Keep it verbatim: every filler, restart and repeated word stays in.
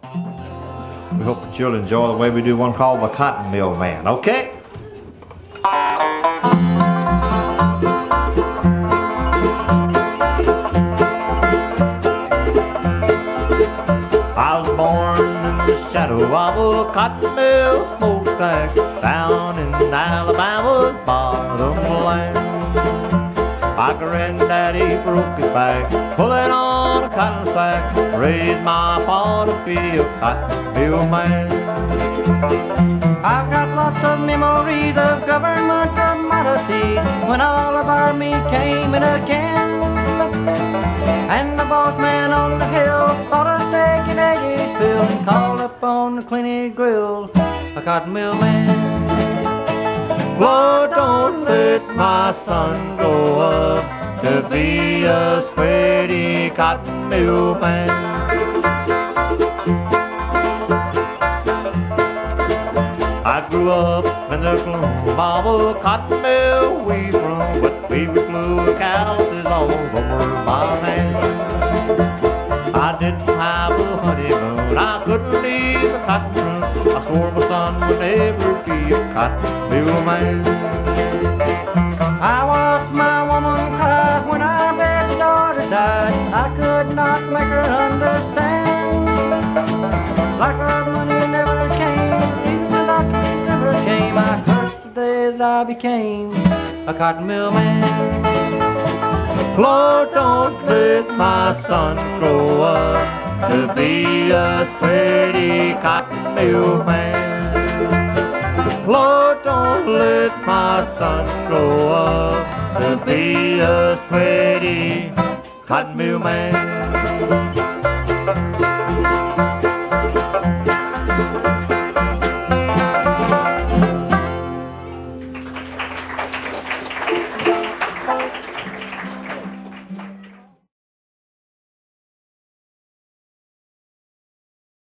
We hope that you'll enjoy the way we do one called The Cotton Mill Man, okay? I was born in the shadow of a cotton mill smokestack down in Alabama's bottomland. My granddaddy broke his back pulling on a cotton sack, raised my pa to be a cotton mill man. I've got lots of memories of government commodities when all of our meat came in a can. And the boss man on the hill bought a steak and eggs filled and called up on the clinic grill a cotton mill man. Lord, don't let my son grow up to be a sweaty cotton mill man. I grew up in the gloom of a cotton mill we from, but baby blue calluses all over my hand. I didn't have a honeymoon, I couldn't leave the cotton room. I swore my son would never be a cotton mill man. I watched my woman cry when our baby daughter died. I could not make her understand. Like our money never came, even the doctors never came. I cursed the day that I became a cotton mill man. Lord, don't let my son grow up to be a sweaty cotton mill man. Lord, don't let my son grow up to be a sweaty cotton mill man.